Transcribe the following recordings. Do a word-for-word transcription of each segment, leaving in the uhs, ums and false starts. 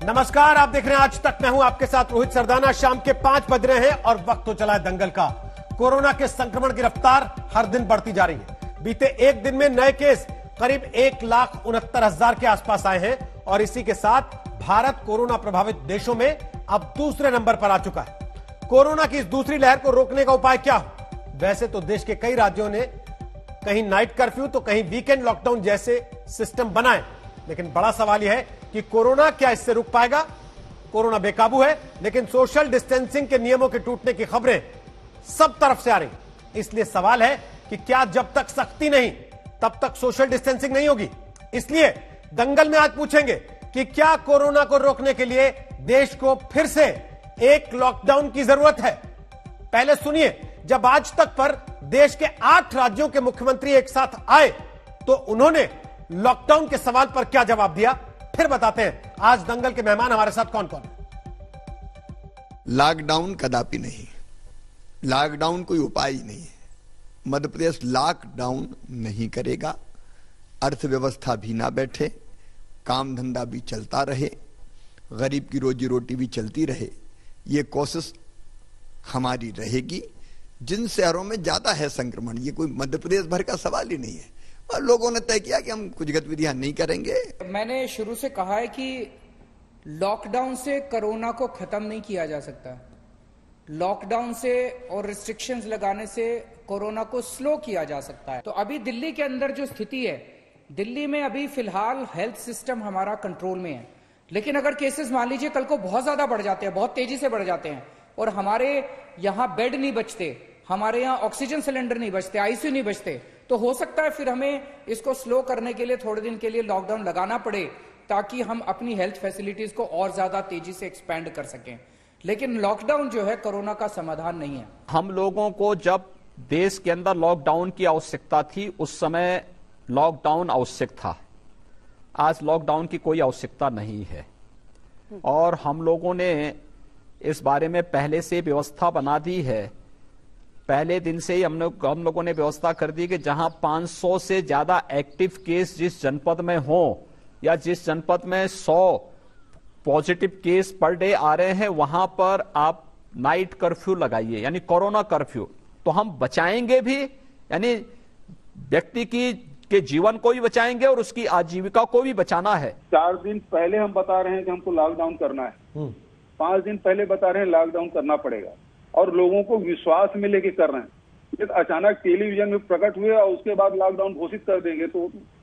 नमस्कार, आप देख रहे हैं आज तक। मैं हूं आपके साथ रोहित सरदाना। शाम के पांच बज रहे हैं और वक्त तो चला है दंगल का। कोरोना के संक्रमण की रफ्तार हर दिन बढ़ती जा रही है। बीते एक दिन में नए केस करीब एक लाख उनहत्तर हजार के आसपास आए हैं और इसी के साथ भारत कोरोना प्रभावित देशों में अब दूसरे नंबर पर आ चुका है। कोरोना की इस दूसरी लहर को रोकने का उपाय क्या हो? वैसे तो देश के कई राज्यों ने कहीं नाइट कर्फ्यू तो कहीं वीकेंड लॉकडाउन जैसे सिस्टम बनाए, लेकिन बड़ा सवाल यह है कि कोरोना क्या इससे रुक पाएगा? कोरोना बेकाबू है, लेकिन सोशल डिस्टेंसिंग के नियमों के टूटने की खबरें सब तरफ से आ रही। इसलिए सवाल है कि क्या जब तक सख्ती नहीं तब तक सोशल डिस्टेंसिंग नहीं होगी? इसलिए दंगल में आज पूछेंगे कि क्या कोरोना को रोकने के लिए देश को फिर से एक लॉकडाउन की जरूरत है? पहले सुनिए, जब आज तक पर देश के आठ राज्यों के मुख्यमंत्री एक साथ आए तो उन्होंने लॉकडाउन के सवाल पर क्या जवाब दिया, फिर बताते हैं आज दंगल के मेहमान हमारे साथ कौन कौन है। लॉकडाउन कदापि नहीं, लॉकडाउन कोई उपाय ही नहीं है। मध्य प्रदेश लॉकडाउन नहीं करेगा, अर्थव्यवस्था भी ना बैठे, काम धंधा भी चलता रहे, गरीब की रोजी रोटी भी चलती रहे, ये कोशिश हमारी रहेगी। जिन शहरों में ज्यादा है संक्रमण, ये कोई मध्य प्रदेश भर का सवाल ही नहीं है, और लोगों ने तय किया कि हम कुछ गतिविधियां नहीं करेंगे। मैंने शुरू से कहा है कि लॉकडाउन से कोरोना को खत्म नहीं किया जा सकता। लॉकडाउन से और रिस्ट्रिक्शंस लगाने से कोरोना को स्लो किया जा सकता है। तो अभी दिल्ली के अंदर जो स्थिति है, दिल्ली में अभी फिलहाल हेल्थ सिस्टम हमारा कंट्रोल में है, लेकिन अगर केसेस मान लीजिए कल को बहुत ज्यादा बढ़ जाते हैं, बहुत तेजी से बढ़ जाते हैं और हमारे यहाँ बेड नहीं बचते, हमारे यहाँ ऑक्सीजन सिलेंडर नहीं बचते, आईसीयू नहीं बचते, तो हो सकता है फिर हमें इसको स्लो करने के लिए थोड़े दिन के लिए लॉकडाउन लगाना पड़े, ताकि हम अपनी हेल्थ फैसिलिटीज को और ज्यादा तेजी से एक्सपैंड कर सकें। लेकिन लॉकडाउन जो है कोरोना का समाधान नहीं है। हम लोगों को जब देश के अंदर लॉकडाउन की आवश्यकता थी, उस समय लॉकडाउन आवश्यक था। आज लॉकडाउन की कोई आवश्यकता नहीं है और हम लोगों ने इस बारे में पहले से व्यवस्था बना दी है। पहले दिन से ही हम लोग हम लोगों ने व्यवस्था कर दी कि जहां पाँच सौ से ज्यादा एक्टिव केस जिस जनपद में हो या जिस जनपद में सौ पॉजिटिव केस पर डे आ रहे हैं, वहां पर आप नाइट कर्फ्यू लगाइए, यानी कोरोना कर्फ्यू। तो हम बचाएंगे भी, यानी व्यक्ति की के जीवन को भी बचाएंगे और उसकी आजीविका को भी बचाना है। चार दिन पहले हम बता रहे हैं कि हमको लॉकडाउन करना है, पांच दिन पहले बता रहे हैं लॉकडाउन करना पड़ेगा और लोगों को विश्वास में लेके कर रहे हैं। ये अचानक टेलीविजन में प्रकट हुए और उसके बाद लॉकडाउन घोषित कर देंगे तो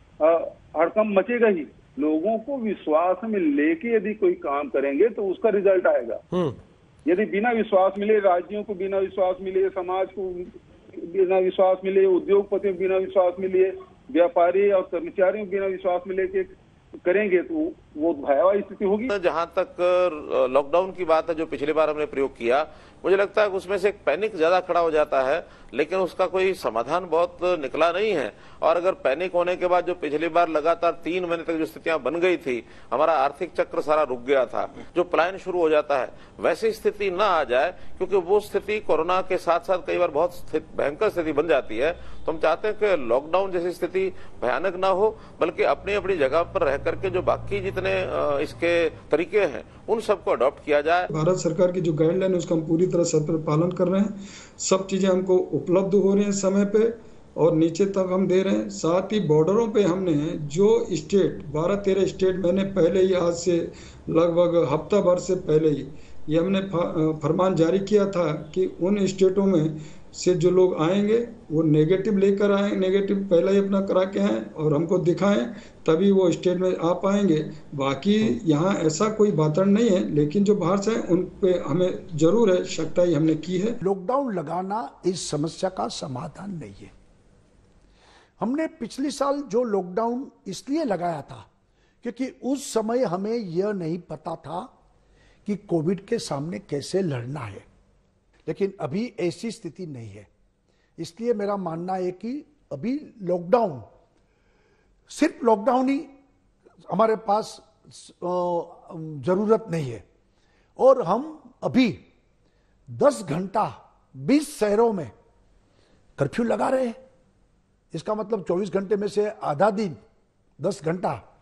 हड़कंप मचेगा ही। लोगों को विश्वास में लेके यदि कोई काम करेंगे तो उसका रिजल्ट आएगा। यदि बिना विश्वास मिले, राज्यों को बिना विश्वास मिले, समाज को बिना विश्वास मिले, उद्योगपतियों को बिना विश्वास मिले, व्यापारी और कर्मचारियों को बिना विश्वास में लेके करेंगे तो वो भयावह स्थिति होगी। जहां तक लॉकडाउन की बात है, जो पिछली बार हमने प्रयोग किया, मुझे लगता है कि उसमें से एक पैनिक ज्यादा खड़ा हो जाता है, लेकिन उसका कोई समाधान बहुत निकला नहीं है। और अगर पैनिक होने के बाद जो पिछली बार लगातार तीन महीने तक जो स्थितियां बन गई थी, हमारा आर्थिक चक्र सारा रुक गया था, जो पलायन शुरू हो जाता है, वैसी स्थिति ना आ जाए, क्योंकि वो स्थिति कोरोना के साथ साथ कई बार बहुत भयंकर स्थिति बन जाती है। तो हम चाहते हैं कि लॉकडाउन जैसी स्थिति भयानक ना हो, बल्कि अपनी अपनी जगह पर रह करके जो बाकी जितने इसके तरीके हैं उन सबको अडॉप्ट किया जाए। भारत सरकार की जो गाइडलाइन है उसका हम पूरी तरह से पालन कर रहे हैं। सब चीजें हमको उपलब्ध हो रही हैं समय पे और नीचे तक हम दे रहे हैं। साथ ही बॉर्डरों पे हमने जो स्टेट बारह तेरह स्टेट मैंने पहले ही, आज से लगभग हफ्ता भर से पहले ही ये हमने फरमान जारी किया था कि उन स्टेटों में से जो लोग आएंगे वो नेगेटिव लेकर आए, नेगेटिव पहले ही अपना करा के आए और हमको दिखाएं, तभी वो स्टेट में आ पाएंगे। बाकी यहाँ ऐसा कोई वातावरण नहीं है, लेकिन जो बाहर से उन पे हमें जरूर है सख्ताई हमने की है। लॉकडाउन लगाना इस समस्या का समाधान नहीं है। हमने पिछले साल जो लॉकडाउन इसलिए लगाया था क्योंकि उस समय हमें यह नहीं पता था कि कोविड के सामने कैसे लड़ना है, लेकिन अभी ऐसी स्थिति नहीं है। इसलिए मेरा मानना है कि अभी लॉकडाउन, सिर्फ लॉकडाउन ही हमारे पास जरूरत नहीं है और हम अभी दस घंटा बीस शहरों में कर्फ्यू लगा रहे हैं। इसका मतलब चौबीस घंटे में से आधा दिन दस घंटा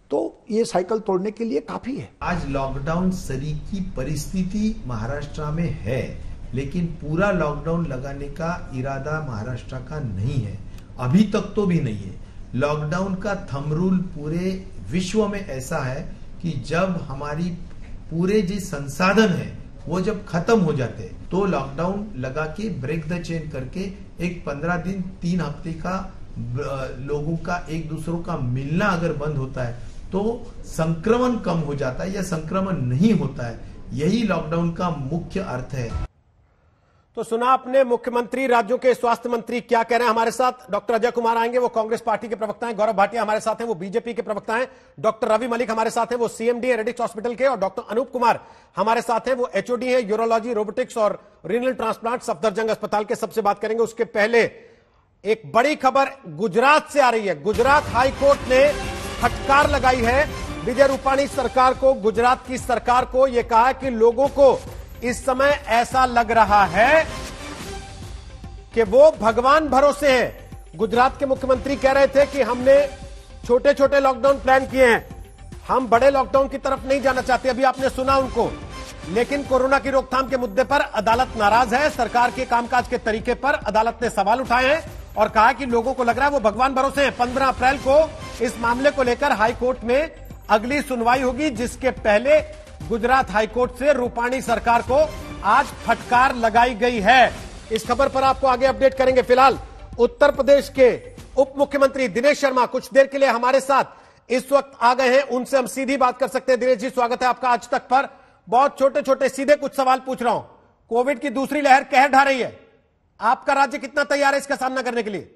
तो ये साइकिल तोड़ने के लिए काफी है। आज लॉकडाउन सरीकी परिस्थिति महाराष्ट्र में है, लेकिन पूरा लॉकडाउन लगाने का इरादा महाराष्ट्र का नहीं है, अभी तक तो भी नहीं है। लॉकडाउन का थंब रूल पूरे विश्व में ऐसा है कि जब हमारी पूरे जो संसाधन है वो जब खत्म हो जाते हैं तो लॉकडाउन लगा के ब्रेक द चेन करके एक पंद्रह दिन तीन हफ्ते का लोगों का एक दूसरों का मिलना अगर बंद होता है तो संक्रमण कम हो जाता है या संक्रमण नहीं होता है। यही लॉकडाउन का मुख्य अर्थ है। तो सुना आपने मुख्यमंत्री, राज्यों के स्वास्थ्य मंत्री क्या कह रहे हैं। हमारे साथ डॉक्टर अजय कुमार आएंगे, वो कांग्रेस पार्टी के प्रवक्ता हैं। गौरव भाटिया हमारे साथ हैं, वो बीजेपी के प्रवक्ता हैं। डॉक्टर रवि मलिक हमारे साथ हैं, वो सीएमडी है रेडिक्स हॉस्पिटल के। और डॉक्टर अनूप कुमार हमारे साथ हैं, वो एचओडी है यूरोलॉजी, रोबोटिक्स और रीनल ट्रांसप्लांट सफदरजंग अस्पताल के। सबसे बात करेंगे। उसके पहले एक बड़ी खबर गुजरात से आ रही है। गुजरात हाईकोर्ट ने फटकार लगाई है विजय रूपाणी सरकार को, गुजरात की सरकार को। यह कहा कि लोगों को इस समय ऐसा लग रहा है कि वो भगवान भरोसे हैं। गुजरात के मुख्यमंत्री कह रहे थे कि हमने छोटे छोटे लॉकडाउन प्लान किए हैं, हम बड़े लॉकडाउन की तरफ नहीं जाना चाहते। अभी आपने सुना उनको, लेकिन कोरोना की रोकथाम के मुद्दे पर अदालत नाराज है। सरकार के कामकाज के तरीके पर अदालत ने सवाल उठाए हैं और कहा कि लोगों को लग रहा है वो भगवान भरोसे हैं। पंद्रह अप्रैल को इस मामले को लेकर हाईकोर्ट में अगली सुनवाई होगी, जिसके पहले गुजरात हाईकोर्ट से रूपाणी सरकार को आज फटकार लगाई गई है। इस खबर पर आपको आगे अपडेट करेंगे। फिलहाल उत्तर प्रदेश के उप मुख्यमंत्री दिनेश शर्मा कुछ देर के लिए हमारे साथ इस वक्त आ गए हैं, उनसे हम सीधी बात कर सकते हैं। दिनेश जी, स्वागत है आपका आज तक पर। बहुत छोटे छोटे सीधे कुछ सवाल पूछ रहा हूं। कोविड की दूसरी लहर कहर ढा रही है, आपका राज्य कितना तैयार है इसका सामना करने के लिए?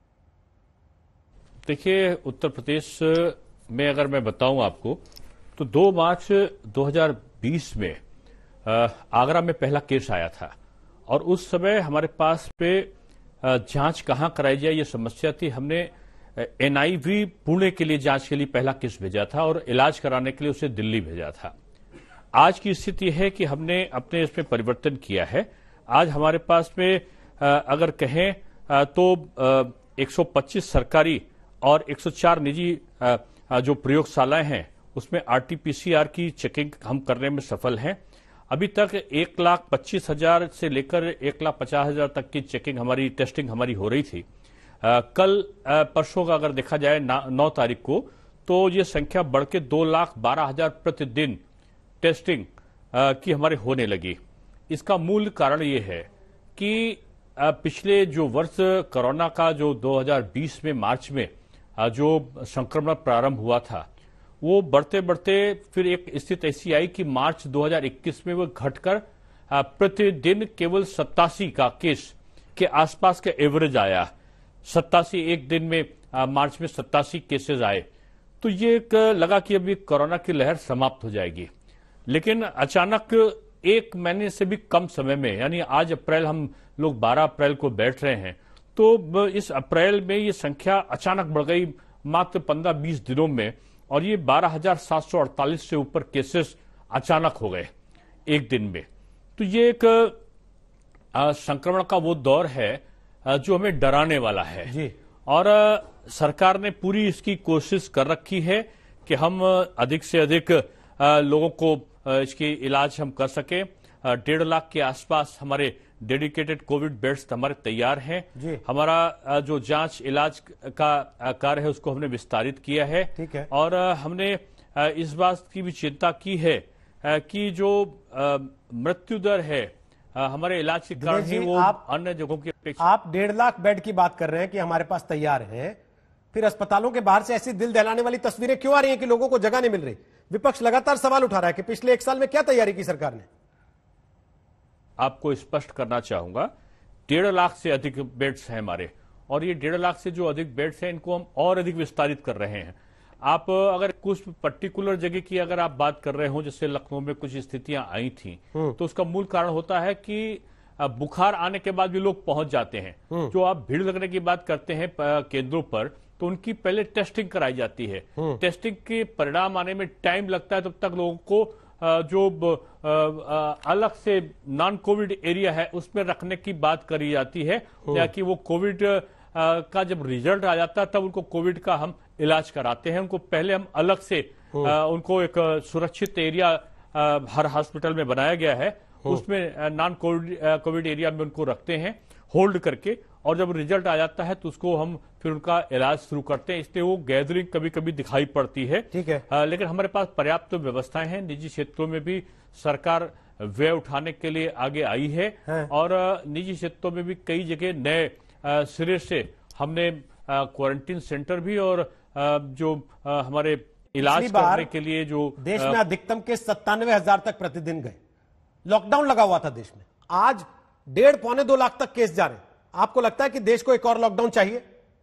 देखिए, उत्तर प्रदेश में अगर मैं बताऊं आपको तो दो मार्च दो हज़ार बीस में आगरा में पहला केस आया था और उस समय हमारे पास पे जांच कहां कराई जाए ये समस्या थी। हमने एनआईवी पुणे के लिए जांच के लिए पहला केस भेजा था और इलाज कराने के लिए उसे दिल्ली भेजा था। आज की स्थिति है कि हमने अपने इसमें परिवर्तन किया है। आज हमारे पास में अगर कहें तो एक सौ पच्चीस सरकारी और एक सौ चार निजी जो प्रयोगशालाएं हैं उसमें आरटीपीसीआर की चेकिंग हम करने में सफल हैं। अभी तक एक लाख पच्चीस हजार से लेकर एक लाख पचास हजार तक की चेकिंग हमारी टेस्टिंग हमारी हो रही थी। आ, कल आ, परसों का अगर देखा जाए नौ तारीख को तो ये संख्या बढ़ के दो लाख बारह हजार प्रतिदिन टेस्टिंग आ, की हमारे होने लगी। इसका मूल कारण ये है कि आ, पिछले जो वर्ष कोरोना का जो दो हज़ार बीस में मार्च में आ, जो संक्रमण प्रारंभ हुआ था वो बढ़ते बढ़ते फिर एक स्थिति ऐसी आई कि मार्च दो हज़ार इक्कीस में वो घटकर प्रतिदिन केवल सत्तासी का केस के आसपास का एवरेज आया। सत्तासी एक दिन में आ, मार्च में सत्तासी केसेस आए। तो ये एक लगा कि अभी कोरोना की लहर समाप्त हो जाएगी, लेकिन अचानक एक महीने से भी कम समय में, यानी आज अप्रैल हम लोग बारह अप्रैल को बैठ रहे हैं, तो इस अप्रैल में ये संख्या अचानक बढ़ गई मात्र पंद्रह बीस दिनों में और ये बारह हजार सात सौ अड़तालीस से ऊपर केसेस अचानक हो गए एक दिन में। तो ये एक आ, संक्रमण का वो दौर है आ, जो हमें डराने वाला है जी। और आ, सरकार ने पूरी इसकी कोशिश कर रखी है कि हम अधिक से अधिक आ, लोगों को आ, इसकी इलाज हम कर सकें। डेढ़ लाख के आसपास हमारे डेडिकेटेड कोविड बेड्स हमारे तैयार हैं। हमारा जो जांच इलाज का कार्य है उसको हमने विस्तारित किया है, ठीक है। और हमने इस बात की भी चिंता की है कि जो मृत्यु दर है हमारे इलाज के कारण ही वो अन्य जगहों की अपेक्षा। आप डेढ़ लाख बेड की बात कर रहे हैं कि हमारे पास तैयार हैं, फिर अस्पतालों के बाहर से ऐसी दिल दहलाने वाली तस्वीरें क्यों आ रही हैं कि लोगों को जगह नहीं मिल रही? विपक्ष लगातार सवाल उठा रहा है कि पिछले एक साल में क्या तैयारी की सरकार ने। आपको स्पष्ट करना चाहूंगा, डेढ़ लाख से अधिक बेड्स हैं हमारे, और ये डेढ़ लाख से जो अधिक बेड्स हैं इनको हम और अधिक विस्तारित कर रहे हैं। आप अगर कुछ पर्टिकुलर जगह की अगर आप बात कर रहे हो, जैसे लखनऊ में कुछ स्थितियां आई थी, तो उसका मूल कारण होता है कि बुखार आने के बाद भी लोग पहुंच जाते हैं। जो आप भीड़ लगने की बात करते हैं केंद्रों पर, तो उनकी पहले टेस्टिंग कराई जाती है। टेस्टिंग के परिणाम आने में टाइम लगता है, तब तक लोगों को जो अलग से नॉन कोविड एरिया है उसमें रखने की बात करी जाती है, या कि वो कोविड का जब रिजल्ट आ जाता है तब उनको कोविड का हम इलाज कराते हैं उनको पहले हम अलग से आ, उनको एक सुरक्षित एरिया आ, हर हॉस्पिटल में बनाया गया है, उसमें नॉन कोविड कोविड एरिया में उनको रखते हैं होल्ड करके, और जब रिजल्ट आ जाता है तो उसको हम फिर उनका इलाज शुरू करते हैं। इसलिए वो गैदरिंग कभी कभी दिखाई पड़ती है, ठीक है। आ, लेकिन हमारे पास पर्याप्त तो व्यवस्थाएं हैं। निजी क्षेत्रों में भी सरकार व्यय उठाने के लिए आगे आई है, है। और निजी क्षेत्रों में भी कई जगह नए सिरे से हमने क्वारंटीन सेंटर भी और आ, जो आ, हमारे इलाज करने के लिए जो देश में अधिकतम के सत्तानवे हजार तक प्रतिदिन गए, लॉकडाउन लगा हुआ था देश में, आज डेढ़ पौने दो लाख तक केस जा रहे हैं। आपको लगता है कि देश को एक और लॉकडाउन चाहिए?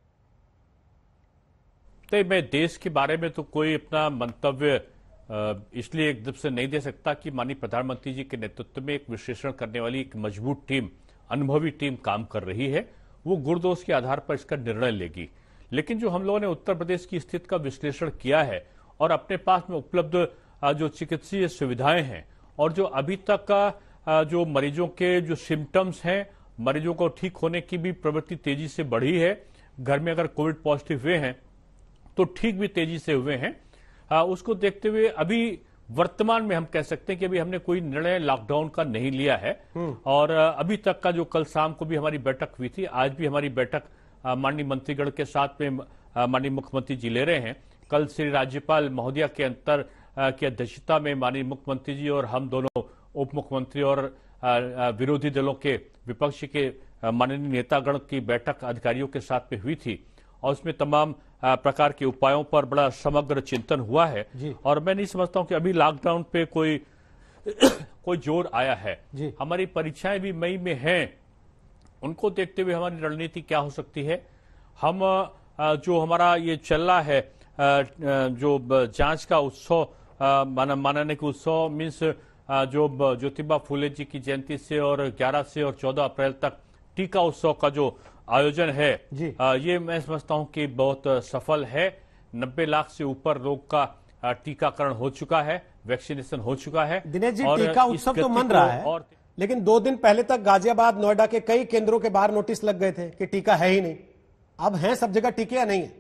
तो मैं देश के बारे में तो कोई अपना मंतव्य इसलिए एकदम से नहीं दे सकता कि माननीय प्रधानमंत्री जी के नेतृत्व में एक विश्लेषण करने वाली एक मजबूत टीम, अनुभवी टीम काम कर रही है, वो गुण-दोष के आधार पर इसका निर्णय लेगी। लेकिन जो हम लोगों ने उत्तर प्रदेश की स्थिति का विश्लेषण किया है और अपने पास में उपलब्ध जो चिकित्सीय सुविधाएं हैं और जो अभी तक का जो मरीजों के जो सिम्टम्स हैं, मरीजों को ठीक होने की भी प्रवृत्ति तेजी से बढ़ी है, घर में अगर कोविड पॉजिटिव हुए हैं तो ठीक भी तेजी से हुए हैं, आ, उसको देखते हुए अभी वर्तमान में हम कह सकते हैं कि अभी हमने कोई निर्णय लॉकडाउन का नहीं लिया है। और अभी तक का जो कल शाम को भी हमारी बैठक हुई थी, आज भी हमारी बैठक माननीय मंत्रीगण के साथ में माननीय मुख्यमंत्री जी ले रहे हैं। कल श्री राज्यपाल महोदया के अंतर की अध्यक्षता में माननीय मुख्यमंत्री जी और हम दोनों उप मुख्यमंत्री और विरोधी दलों के विपक्ष के माननीय नेतागण की बैठक अधिकारियों के साथ में हुई थी और उसमें तमाम प्रकार के उपायों पर बड़ा समग्र चिंतन हुआ है। और मैं नहीं समझता हूं कि अभी लॉकडाउन पे कोई कोई जोर आया है। हमारी परीक्षाएं भी मई में हैं, उनको देखते हुए हमारी रणनीति क्या हो सकती है। हम जो हमारा ये चल रहा है जो जांच का उत्सव मनाने के उत्सव मीन्स जो ज्योतिबा फूले जी की जयंती से और ग्यारह से और चौदह अप्रैल तक टीका उत्सव का जो आयोजन है, ये मैं समझता हूं कि बहुत सफल है। नब्बे लाख से ऊपर लोग का टीकाकरण हो चुका है, वैक्सीनेशन हो चुका है। दिनेश जी, टीका उत्सव तो मन रहा है, और लेकिन दो दिन पहले तक गाजियाबाद, नोएडा के कई केंद्रों के बाहर नोटिस लग गए थे कि टीका है ही नहीं। अब है सब जगह टीके या नहीं है?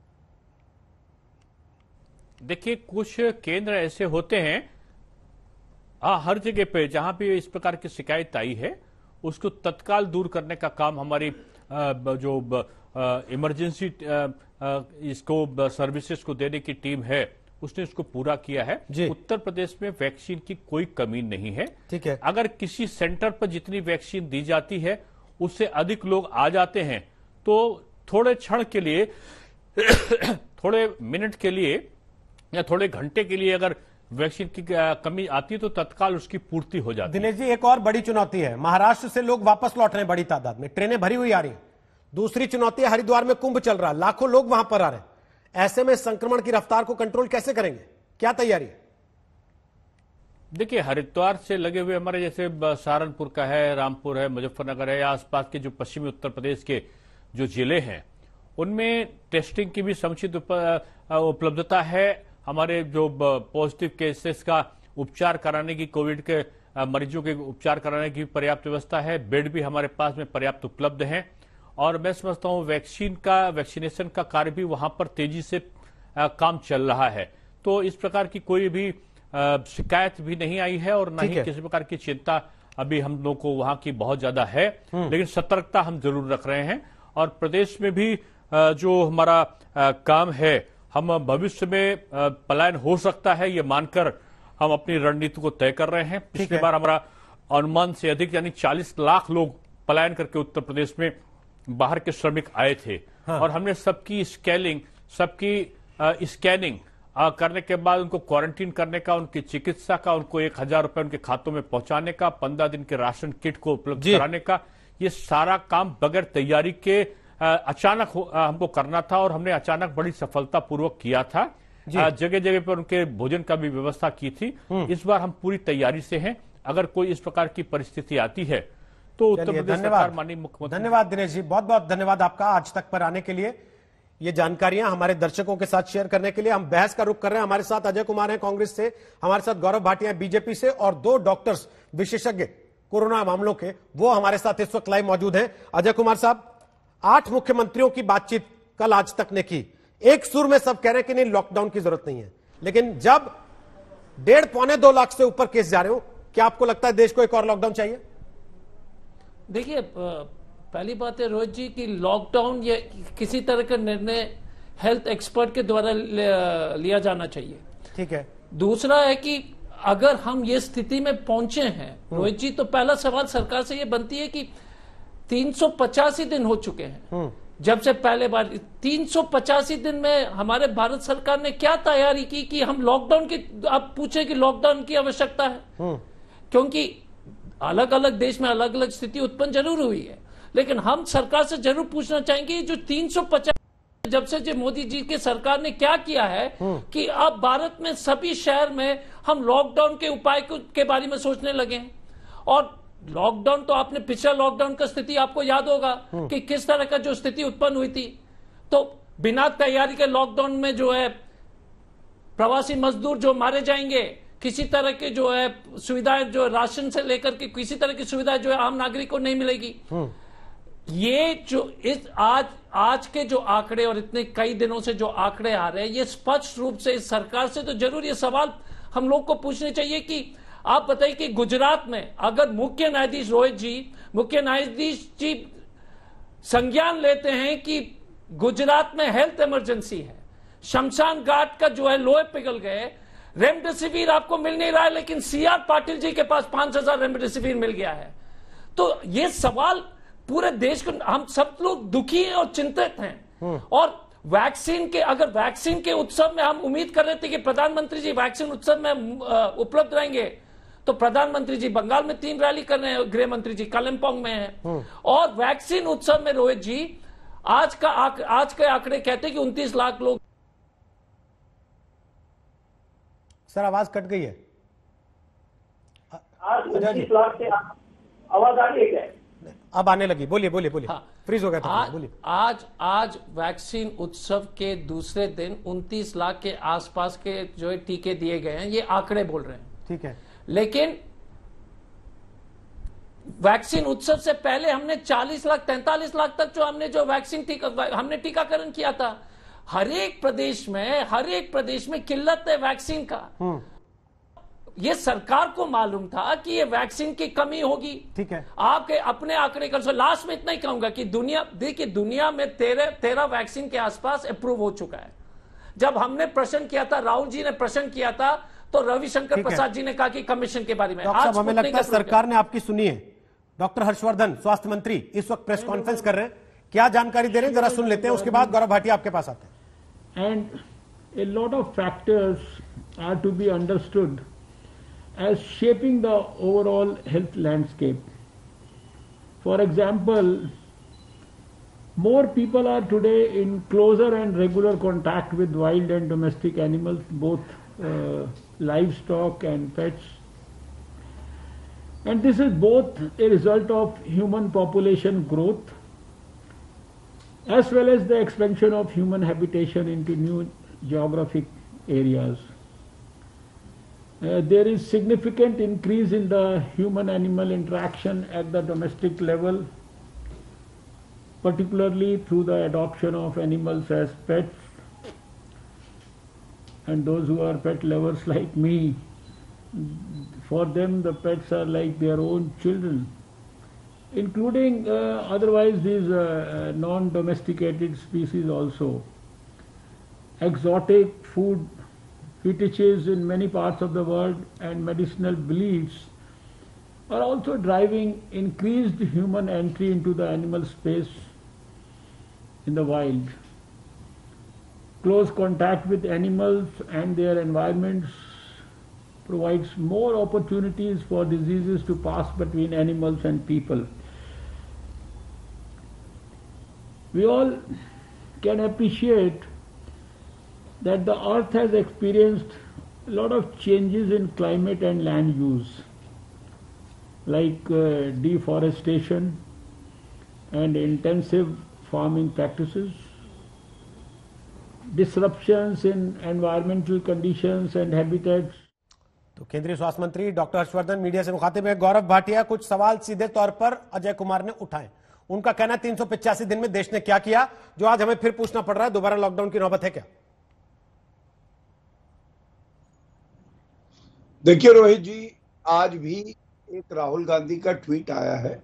देखिए, कुछ केंद्र ऐसे होते हैं आ, हर जगह पे जहां भी इस प्रकार की शिकायत आई है उसको तत्काल दूर करने का काम हमारी आ, जो इमरजेंसी इसको सर्विसेज को देने की टीम है उसने इसको पूरा किया है। उत्तर प्रदेश में वैक्सीन की कोई कमी नहीं है। ठीक है। अगर किसी सेंटर पर जितनी वैक्सीन दी जाती है उससे अधिक लोग आ जाते हैं तो थोड़े क्षण के लिए थोड़े मिनट के लिए या थोड़े घंटे के लिए अगर वैक्सीन की कमी आती है तो तत्काल उसकी पूर्ति हो जाती है। दिनेश जी, एक और बड़ी चुनौती है, महाराष्ट्र से लोग वापस लौट रहे हैं बड़ी तादाद में, ट्रेनें भरी हुई आ रही हैं। दूसरी चुनौती है, हरिद्वार में कुंभ चल रहा है, लाखों लोग वहां पर आ रहे हैं। ऐसे में संक्रमण की रफ्तार को कंट्रोल कैसे करेंगे, क्या तैयारी है? देखिए, हरिद्वार से लगे हुए हमारे जैसे सहारनपुर का है, रामपुर है, मुजफ्फरनगर है, आसपास के जो पश्चिमी उत्तर प्रदेश के जो जिले हैं उनमें टेस्टिंग की भी समुचित उपलब्धता है। हमारे जो पॉजिटिव केसेस का उपचार कराने की, कोविड के मरीजों के उपचार कराने की पर्याप्त व्यवस्था है, बेड भी हमारे पास में पर्याप्त उपलब्ध हैं और मैं समझता हूं वैक्सीन का वैक्सीनेशन का कार्य भी वहां पर तेजी से आ, काम चल रहा है। तो इस प्रकार की कोई भी आ, शिकायत भी नहीं आई है और न ही किसी प्रकार की चिंता अभी हम लोगों को वहां की बहुत ज्यादा है, लेकिन सतर्कता हम जरूर रख रहे हैं। और प्रदेश में भी आ, जो हमारा आ, काम है, हम भविष्य में पलायन हो सकता है ये मानकर हम अपनी रणनीति को तय कर रहे हैं। पिछली बार हमारा अनुमान से अधिक यानी चालीस लाख लोग पलायन करके उत्तर प्रदेश में बाहर के श्रमिक आए थे। हाँ। और हमने सबकी स्केलिंग, सबकी स्कैनिंग करने के बाद उनको क्वारंटीन करने का, उनकी चिकित्सा का, उनको एक हजार रुपए उनके खातों में पहुंचाने का, पंद्रह दिन के राशन किट को उपलब्ध कराने का, ये सारा काम बगैर तैयारी के अचानक हमको करना था और हमने अचानक बड़ी सफलतापूर्वक किया था। जगह जगह पर उनके भोजन का भी व्यवस्था की थी। इस बार हम पूरी तैयारी से हैं। अगर कोई इस प्रकार की परिस्थिति आती है तो उत्तर प्रदेश सरकार, माननीय मुख्यमंत्री। धन्यवाद दिनेश जी, बहुत बहुत धन्यवाद आपका आज तक पर आने के लिए, ये जानकारियां हमारे दर्शकों के साथ शेयर करने के लिए। हम बहस का रुख कर रहे हैं। हमारे साथ अजय कुमार हैं कांग्रेस से, हमारे साथ गौरव भाटिया बीजेपी से और दो डॉक्टर्स विशेषज्ञ कोरोना मामलों के, वो हमारे साथ इस वक्त लाइव मौजूद हैं। अजय कुमार साहब, आठ मुख्यमंत्रियों की बातचीत कल आज तक ने की, एक सुर में सब कह रहे हैं कि नहीं लॉकडाउन की जरूरत नहीं है, लेकिन जब डेढ़ पौने दो लाख से ऊपर केस जा रहे हो, क्या आपको लगता है देश को एक और लॉकडाउन चाहिए? देखिए, पहली बात है रोहित जी कि लॉकडाउन ये किसी तरह का निर्णय हेल्थ एक्सपर्ट के द्वारा लिया जाना चाहिए। ठीक है। दूसरा है कि अगर हम ये स्थिति में पहुंचे हैं रोहित जी, तो पहला सवाल सरकार से ये बनती है कि तीन सौ पचासी दिन हो चुके हैं जब से पहले बार। तीन सौ पचासी दिन में हमारे भारत सरकार ने क्या तैयारी की कि हम लॉकडाउन की, आप पूछे कि लॉकडाउन की आवश्यकता है, क्योंकि अलग अलग देश में अलग अलग स्थिति उत्पन्न जरूर हुई है, लेकिन हम सरकार से जरूर पूछना चाहेंगे जो तीन सौ पचास जब से जो मोदी जी की सरकार ने क्या किया है कि अब भारत में सभी शहर में हम लॉकडाउन के उपाय के बारे में सोचने लगे हैं। और लॉकडाउन तो आपने पिछला लॉकडाउन का स्थिति आपको याद होगा कि किस तरह का जो स्थिति उत्पन्न हुई थी। तो बिना तैयारी के लॉकडाउन में जो है प्रवासी मजदूर जो मारे जाएंगे, किसी तरह के जो है सुविधाएं जो राशन से लेकर के किसी तरह की सुविधाएं जो है आम नागरिक को नहीं मिलेगी। ये जो इस आज आज के जो आंकड़े और इतने कई दिनों से जो आंकड़े आ रहे हैं, ये स्पष्ट रूप से इस सरकार से तो जरूर ये सवाल हम लोग को पूछने चाहिए कि आप बताइए कि गुजरात में अगर मुख्य न्यायाधीश रोहित जी मुख्य न्यायाधीश जी संज्ञान लेते हैं कि गुजरात में हेल्थ इमरजेंसी है, शमशान घाट का जो है लोहे पिघल गए, रेमडेसिविर आपको मिल नहीं रहा है, लेकिन सी आर पाटिल जी के पास पांच हजार रेमडेसिविर मिल गया है। तो ये सवाल पूरे देश को, हम सब लोग दुखी हैं और चिंतित हैं। और वैक्सीन के अगर वैक्सीन के उत्सव में हम उम्मीद कर रहे थे कि प्रधानमंत्री जी वैक्सीन उत्सव में उपलब्ध रहेंगे, तो प्रधानमंत्री जी बंगाल में तीन रैली कर रहे हैं, गृह मंत्री जी कालिम्पोंग में हैं। और वैक्सीन उत्सव में रोहित जी आज का आक, आज के आंकड़े कहते हैं कि उनतीस लाख लोग। सर आवाज कट गई है। आज उनतीस लाख से आवाज आ रही है, अब आने लगी, बोलिए बोलिए बोलिए। हाँ, फ्रीज हो गया था, बोलिए। आज आज वैक्सीन उत्सव के दूसरे दिन उनतीस लाख के आसपास के जो है टीके दिए गए हैं, ये आंकड़े बोल रहे हैं। ठीक है। लेकिन वैक्सीन उत्सव से पहले हमने चालीस लाख तैंतालीस लाख तक जो हमने जो वैक्सीन टीका हमने टीकाकरण किया था। हर एक प्रदेश में हर एक प्रदेश में किल्लत है वैक्सीन का। ये सरकार को मालूम था कि ये वैक्सीन की कमी होगी। ठीक है। आपके अपने आंकड़े कर सो। लास्ट में इतना ही कहूंगा कि दुनिया देखिए दुनिया में तेरह तेरह वैक्सीन के आसपास अप्रूव हो चुका है। जब हमने प्रश्न किया था, राहुल जी ने प्रश्न किया था, तो रविशंकर प्रसाद जी ने कहा कि कमीशन के बारे में। आज हमें लगता है सरकार ने आपकी सुनी है। डॉक्टर हर्षवर्धन स्वास्थ्य मंत्री इस वक्त प्रेस कॉन्फ्रेंस कर रहे हैं, क्या जानकारी दे रहे हैं, जरा सुन लेते हैं, उसके बाद गौरव भाटिया आपके पास आते हैं। And a lot of factors are to be understood as shaping the overall health landscape. For example, more people are today in closer and regular contact with wild and domestic animals, both uh, livestock and pets. And this is both a result of human population growth as well as the expansion of human habitation into new geographic areas. Uh, there is significant increase in the human-animal interaction at the domestic level, particularly through the adoption of animals as pets. And those who are pet lovers like me, for them the pets are like their own children, including uh, otherwise these uh, non-domesticated species also. Exotic food fetishes in many parts of the world and medicinal beliefs are also driving increased human entry into the animal space in the wild. Close contact with animals and their environments provides more opportunities for diseases to pass between animals and people. We all can appreciate that the earth has experienced a lot of changes in climate and land use, like uh, deforestation and intensive farming practices, disruptions in environmental conditions and habitats. तो केंद्रीय स्वास्थ्य मंत्री doctor Harshvardhan media से मुखातिब है। गौरव भाटिया, कुछ सवाल सीधे तौर पर अजय कुमार ने उठाए। उनका कहना है तीन सौ पचासी दिन में देश ने क्या किया, जो आज हमें फिर पूछना पड़ रहा है दोबारा लॉकडाउन की नौबत है क्या? देखिए रोहित जी, आज भी एक राहुल गांधी का ट्वीट आया है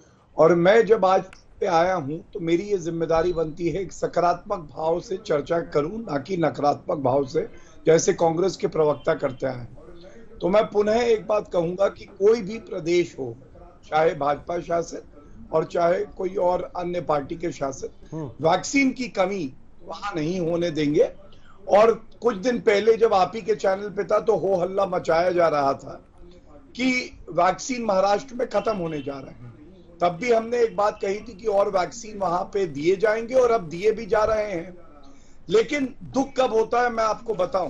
और मैं जब आज पे आया हूं तो मेरी ये जिम्मेदारी बनती है एक सकारात्मक भाव से चर्चा करूं, ना कि नकारात्मक भाव से जैसे कांग्रेस के प्रवक्ता करते हैं। तो मैं पुनः एक बात कहूंगा कि कोई भी प्रदेश हो, चाहे भाजपा शासित और चाहे कोई और अन्य पार्टी के शासित, वैक्सीन की कमी वहां नहीं होने देंगे। और कुछ दिन पहले जब आप ही के चैनल पे था तो हो हल्ला मचाया जा रहा था कि वैक्सीन महाराष्ट्र में खत्म होने जा रहे हैं, तब भी हमने एक बात कही थी कि और वैक्सीन वहां पे दिए जाएंगे और अब दिए भी जा रहे हैं। लेकिन दुख कब होता है मैं आपको बताऊं,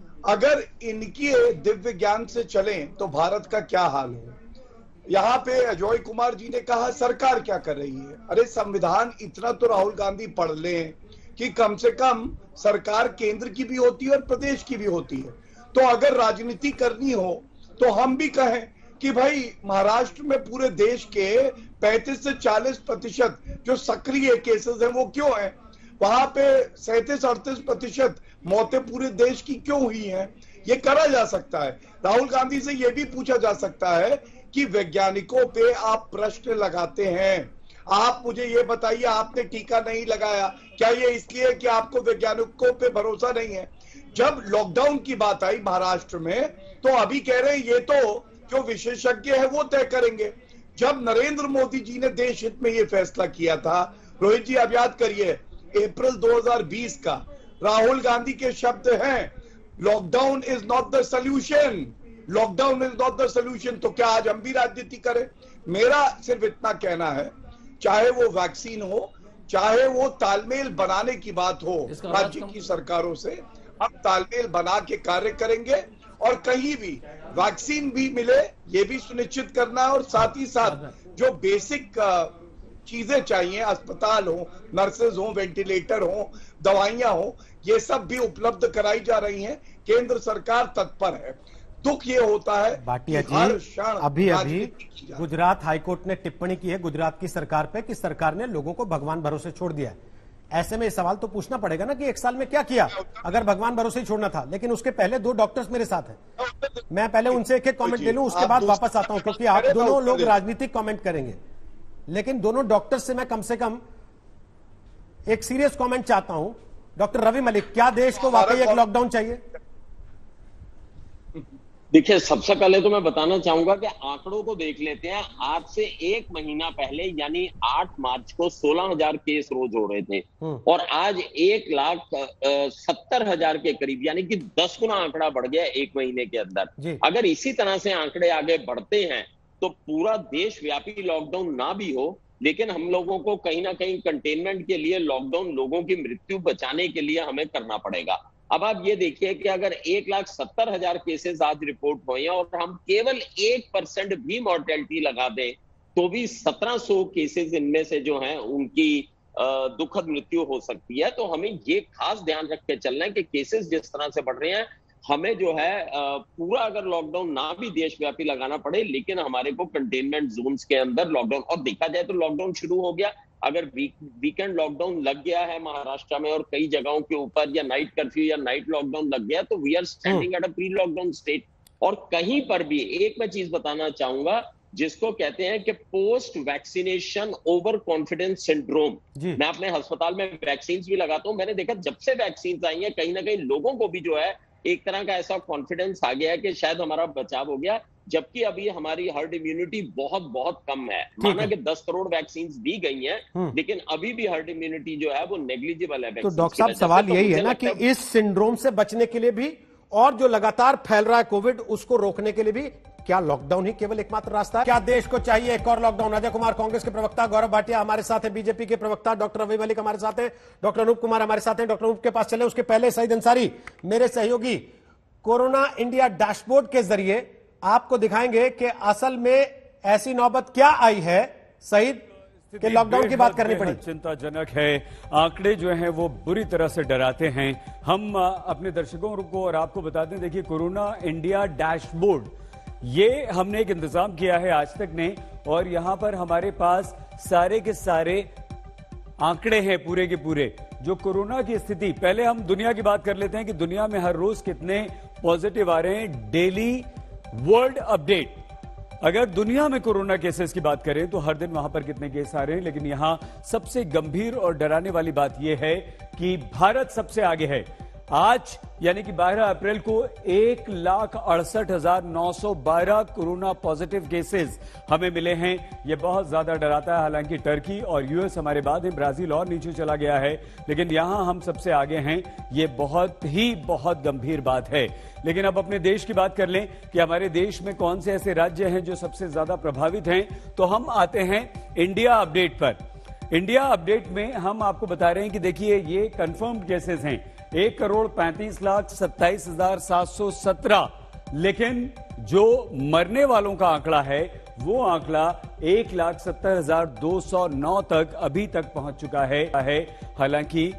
अगर इनके दिव्य ज्ञान से चलें तो भारत का क्या हाल हो। यहाँ पे अजय कुमार जी ने कहा सरकार क्या कर रही है। अरे संविधान इतना तो राहुल गांधी पढ़ लें कि कम से कम सरकार केंद्र की भी होती है और प्रदेश की भी होती है। तो अगर राजनीति करनी हो तो हम भी कहें कि भाई महाराष्ट्र में पूरे देश के पैंतीस से चालीस प्रतिशत जो सक्रिय केसेस हैं वो क्यों हैं, वहां पे सैंतीस अड़तीस प्रतिशत मौतें पूरे देश की क्यों हुई हैं, ये करा जा सकता है। राहुल गांधी से ये भी पूछा जा सकता है कि वैज्ञानिकों पे आप प्रश्न लगाते हैं, आप मुझे ये बताइए आपने टीका नहीं लगाया, क्या ये इसलिए कि आपको वैज्ञानिकों पे भरोसा नहीं है। जब लॉकडाउन की बात आई महाराष्ट्र में तो अभी कह रहे हैं ये तो जो विशेषज्ञ है वो तय करेंगे। जब नरेंद्र मोदी जी ने देश हित में ये फैसला किया था, रोहित जी आप याद करिए अप्रैल दो हज़ार बीस का, राहुल गांधी के शब्द हैं lockdown is not the solution, lockdown is not the solution. तो क्या आज हम भी राजनीति करें? मेरा सिर्फ इतना कहना है, चाहे वो वैक्सीन हो, चाहे वो तालमेल बनाने की बात हो राज्य की सरकारों से, हम तालमेल बना के कार्य करेंगे और कहीं भी वैक्सीन भी मिले ये भी सुनिश्चित करना है। और साथ ही साथ जो बेसिक चीजें चाहिए, अस्पताल हो, नर्सेज हो, वेंटिलेटर हो, दवाइयां हो, ये सब भी उपलब्ध कराई जा रही हैं। केंद्र सरकार तत्पर है। दुख ये होता है भाटिया जी, अभी अभी गुजरात हाईकोर्ट ने टिप्पणी की है गुजरात की सरकार पे कि सरकार ने लोगों को भगवान भरोसे छोड़ दिया है। ऐसे में सवाल तो पूछना पड़ेगा ना कि एक साल में क्या किया, अगर भगवान भरोसे ही छोड़ना था। लेकिन उसके पहले दो डॉक्टर्स मेरे साथ हैं, मैं पहले उनसे एक एक कमेंट ले लूं, उसके बाद वापस आता हूं, क्योंकि आप दोनों लोग राजनीतिक कमेंट करेंगे। लेकिन दोनों डॉक्टर्स से मैं कम से कम एक सीरियस कमेंट चाहता हूं। डॉक्टर रवि मलिक, क्या देश को वाकई एक लॉकडाउन चाहिए? देखिए, सबसे पहले तो मैं बताना चाहूंगा कि आंकड़ों को देख लेते हैं। आज से एक महीना पहले यानी आठ मार्च को सोलह हजार केस रोज हो रहे थे और आज एक लाख सत्तर हजार के करीब, यानी कि दस गुना आंकड़ा बढ़ गया एक महीने के अंदर। अगर इसी तरह से आंकड़े आगे बढ़ते हैं तो पूरा देशव्यापी लॉकडाउन ना भी हो, लेकिन हम लोगों को कहीं ना कहीं कंटेनमेंट के लिए लॉकडाउन लोगों की मृत्यु बचाने के लिए हमें करना पड़ेगा। अब आप ये देखिए कि अगर एक लाख सत्तर हजार केसेस आज रिपोर्ट हुए हैं और हम केवल एक परसेंट भी मॉर्टेलिटी लगा दें तो भी सत्रह सौ केसेस इनमें से जो हैं उनकी दुखद मृत्यु हो सकती है। तो हमें ये खास ध्यान रख के चलना है कि केसेस जिस तरह से बढ़ रहे हैं, हमें जो है पूरा अगर लॉकडाउन ना भी देशव्यापी लगाना पड़े, लेकिन हमारे को कंटेनमेंट जोन्स के अंदर लॉकडाउन, और देखा जाए तो लॉकडाउन शुरू हो गया, अगर वीक वीकेंड लॉकडाउन लग गया है महाराष्ट्र में और कई जगहों के ऊपर, या नाइट कर्फ्यू या नाइट लॉकडाउन लग गया, तो we are standing at a pre lockdown state. और कहीं पर भी एक मैं चीज बताना चाहूंगा जिसको कहते हैं कि post vaccination over confidence syndrome. मैं अपने अस्पताल में वैक्सीन भी लगाता हूं, मैंने देखा जब से वैक्सीन आई है कहीं ना कहीं लोगों को भी जो है एक तरह का ऐसा कॉन्फिडेंस आ गया है कि शायद हमारा बचाव हो गया, जबकि अभी हमारी हर्ड इम्यूनिटी बहुत बहुत कम है। माना कि दस करोड़ वैक्सीन दी गई हैं, लेकिन अभी भी हर्ड इम्यूनिटी जो है वो नेग्लिजिबल है। तो डॉक्टर साहब सवाल यही है ना कि इस सिंड्रोम से बचने के लिए भी और जो लगातार फैल रहा है कोविड, उसको रोकने के लिए भी क्या लॉकडाउन ही केवल एकमात्र रास्ता है? क्या देश को चाहिए एक और लॉकडाउन? अजय कुमार कांग्रेस के प्रवक्ता, गौरव भाटिया हमारे साथ है बीजेपी के प्रवक्ता, डॉक्टर रवि मलिक हमारे साथ हैं, डॉक्टर अनूप कुमार हमारे साथ हैं। डॉक्टर अनूप के पास चले, उसके पहले सईद अंसारी मेरे सहयोगी कोरोना इंडिया डैशबोर्ड के जरिए आपको दिखाएंगे कि असल में ऐसी नौबत क्या आई है सईद कि लॉकडाउन की बात करनी पड़ी। चिंताजनक है, आंकड़े जो हैं वो बुरी तरह से डराते हैं। हम अपने दर्शकों को और आपको बता दें, देखिए कोरोना इंडिया डैशबोर्ड ये हमने एक इंतजाम किया है आज तक ने, और यहां पर हमारे पास सारे के सारे आंकड़े हैं पूरे के पूरे जो कोरोना की स्थिति, पहले हम दुनिया की बात कर लेते हैं कि दुनिया में हर रोज कितने पॉजिटिव आ रहे हैं। डेली वर्ल्ड अपडेट, अगर दुनिया में कोरोना केसेस की बात करें तो हर दिन वहां पर कितने केस आ रहे हैं, लेकिन यहां सबसे गंभीर और डराने वाली बात यह है कि भारत सबसे आगे है। आज यानी कि बारह अप्रैल को एक लाख अड़सठ हजार नौ सौ बारह कोरोना पॉजिटिव केसेस हमें मिले हैं। यह बहुत ज्यादा डराता है। हालांकि टर्की और यूएस हमारे बाद है, ब्राजील और नीचे चला गया है, लेकिन यहां हम सबसे आगे हैं। यह बहुत ही बहुत गंभीर बात है। लेकिन अब अपने देश की बात कर लें कि हमारे देश में कौन से ऐसे राज्य हैं जो सबसे ज्यादा प्रभावित हैं, तो हम आते हैं इंडिया अपडेट पर। इंडिया अपडेट में हम आपको बता रहे हैं कि देखिए ये कंफर्म्ड केसेस हैं एक करोड़ पैंतीस लाख सत्ताईस हजार सात सौ सत्रह, लेकिन जो मरने वालों का आंकड़ा है वो आंकड़ा एक लाख सत्तर हजार दो सौ नौ तक अभी तक पहुंच चुका है। हालांकि